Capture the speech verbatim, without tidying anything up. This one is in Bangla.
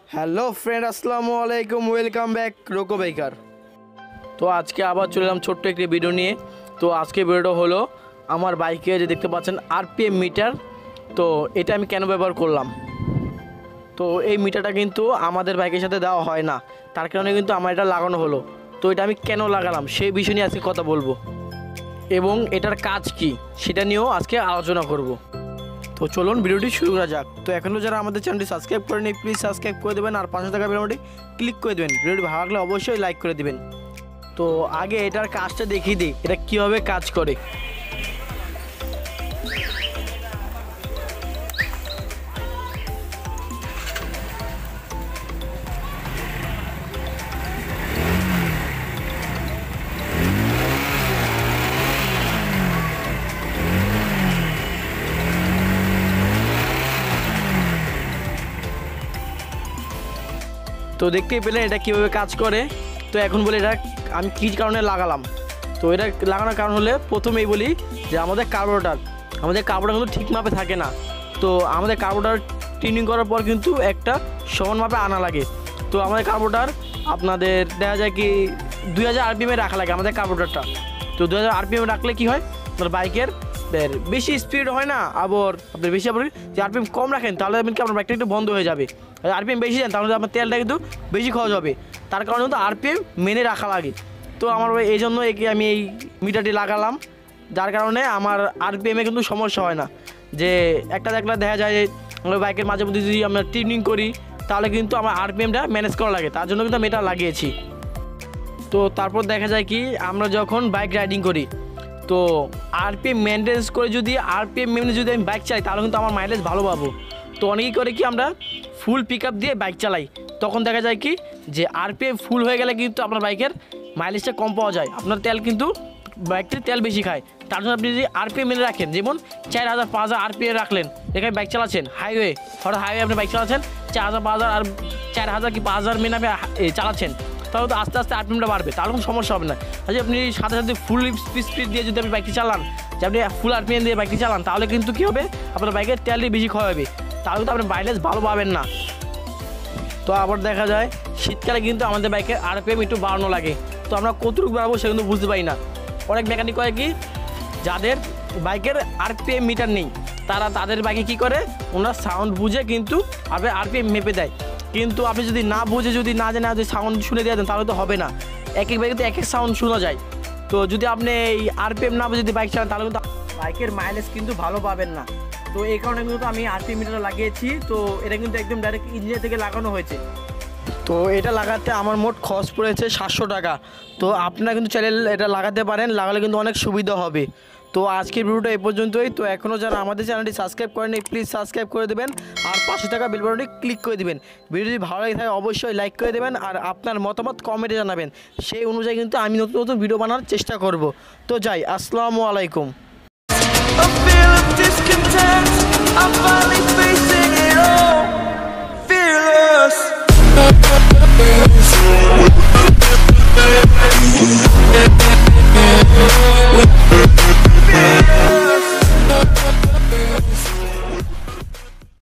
হ্যালো ফ্রেন্ড, আসসালামু আলাইকুম। ওয়েলকাম ব্যাক রোকো বাইকার। তো আজকে আবার চলে এলাম ছোট্ট একটি ভিডিও নিয়ে। তো আজকে ভিডিওটা হলো আমার বাইকে যে দেখতে পাচ্ছেন আরপিএম মিটার। তো এটা আমি কেন ব্যবহার করলাম, তো এই মিটারটা কিন্তু আমাদের বাইকের সাথে দেওয়া হয় না, তার কারণে কিন্তু আমার এটা লাগানো হলো। তো এটা আমি কেন লাগালাম সেই বিষয় নিয়ে আজকে কথা বলবো, এবং এটার কাজ কি সেটা নিয়েও আজকে আলোচনা করব। তো চলুন ভিডিওটি শুরু করা যাক। তো এখনও যারা আমাদের চ্যানেলটি সাবস্ক্রাইব করেনি প্লিজ সাবস্ক্রাইব করে দেবেন, আর পাঁচশো টাকা বেলটি ক্লিক করে দেবেন। ভিডিওটি ভালো লাগলে অবশ্যই লাইক করে দেবেন। তো আগে এটার কাজটা দেখিয়ে দিই, এটা কীভাবে কাজ করে। তো দেখতেই পেলেন এটা কীভাবে কাজ করে। তো এখন বলি এটা আমি কী কারণে লাগালাম। তো এটা লাগানোর কারণ হলে প্রথমেই বলি যে আমাদের কার্বোরেটর আমাদের কার্বোরেটর কিন্তু ঠিক মাপে থাকে না। তো আমাদের কার্বোরেটর টিউনিং করার পর কিন্তু একটা সমান মাপে আনা লাগে। তো আমাদের কার্বোরেটর আপনাদের দেখা যায় কি দুই হাজার আরপিএমে রাখা লাগে আমাদের কার্বোরেটরটা। তো দুই হাজার আরপিএমে রাখলে কী হয়, আপনার বাইকের বেশি স্পিড হয় না, আবার আপনার বেশি আপনি যে আরপিএম কম রাখেন তাহলে আপনি কি আপনার বাইকটা একটু বন্ধ হয়ে যাবে। আরপিএম বেশি দেন তাহলে আপনার তেলটা কিন্তু বেশি খরচ হবে, তার কারণে কিন্তু আরপিএম মেনে রাখা লাগে। তো আমার এই জন্য একে আমি এই মিটারটি লাগালাম, যার কারণে আমার আরপিএমে কিন্তু সমস্যা হয় না। যে একটা দেখলে দেখা যায় যে আমার বাইকের মাঝে মধ্যে যদি আমরা টিউনিং করি তাহলে কিন্তু আমার আরপিএমটা ম্যানেজ করা লাগে, তার জন্য কিন্তু আমি এটা লাগিয়েছি। তো তারপর দেখা যায় কি আমরা যখন বাইক রাইডিং করি তো আরপিএম মেনটেন্স করে যদি আরপিএম মেনে যদি আমি বাইক চালাই তাহলে কিন্তু আমার মাইলেজ ভালো পাবো। তো অনেকেই করে কি আমরা ফুল পিক আপ দিয়ে বাইক চালাই, তখন দেখা যায় কি যে আরপিএম ফুল হয়ে গেলে কিন্তু আপনার বাইকের মাইলেজটা কম পাওয়া যায়, আপনার তেল কিন্তু বাইকটির তেল বেশি খায়। তার জন্য আপনি যদি আরপিএম মেনে রাখেন, যেমন চার হাজার পাঁচ হাজার আরপিএম রাখলেন, এখানে বাইক চালাচ্ছেন হাইওয়ে, হঠাৎ হাইওয়ে আপনি বাইক চালাচ্ছেন চার হাজার পাঁচ হাজার আর চার হাজার কি পাঁচ হাজার মেনে আপনি চালাচ্ছেন, তাহলে তো আস্তে আস্তে আরপিএমটা বাড়বে, তাহলে কোনো সমস্যা হবে না। আচ্ছা আপনি সাথে সাথে ফুল স্পিড দিয়ে যদি আপনি বাইকটি চালান, যে আপনি ফুল আরপিএম দিয়ে বাইকটি চালান, তাহলে কিন্তু কী হবে আপনার বাইকের তেলটি বেশি ক্ষয় হবে, তাহলে কিন্তু আপনি মাইলেজ ভালো পাবেন না। তো আবার দেখা যায় শীতকালে কিন্তু আমাদের বাইকের আরপিএম একটু বাড়ানো লাগে। তো আমরা কতটুকু বাড়াবো সে কিন্তু বুঝতে পারি না। অনেক মেকানিক করে কি যাদের বাইকের আরপিএম মিটার নেই তারা তাদের বাইকে কী করে ওনারা সাউন্ড বুঝে কিন্তু আপনার আরপিএম মেপে দেয়, কিন্তু আপনি যদি না বুঝে যদি না জানে যদি সাউন্ড শুনে দিয়ে দেন তাহলে তো হবে না। এক এক বাইকে তো এক এক সাউন্ড শোনা যায়। তো যদি আপনি এই আরপিএম না বুঝে যদি বাইক চালান তাহলে কিন্তু বাইকের মাইলেজ কিন্তু ভালো পাবেন না। তো এই কারণে কিন্তু আমি আরপিএম মিটার লাগিয়েছি। তো এটা কিন্তু একদম ডাইরেক্ট ইঞ্জিনিয়ার থেকে লাগানো হয়েছে। তো এটা লাগাতে আমার মোট খরচ পড়েছে সাতশো টাকা। তো আপনারা কিন্তু চাইলে এটা লাগাতে পারেন, লাগালে কিন্তু অনেক সুবিধা হবে। তো আজকের ভিডিওটা এই পর্যন্তই। তো এখনও যারা আমাদের চ্যানেলটি সাবস্ক্রাইব করেনি প্লিজ সাবস্ক্রাইব করে দেবেন, আর পাঁচশো টাকা বেল বাটনটি ক্লিক করে দেবেন। ভিডিও যদি ভালো লাগে থাকে অবশ্যই লাইক করে দেবেন, আর আপনার মতামত কমেন্টে জানাবেন, সেই অনুযায়ী কিন্তু আমি নতুন নতুন ভিডিও বানানোর চেষ্টা করব। তো যাই, আসসালামু আলাইকুম। A feel of discontent, I'm finally facing it all.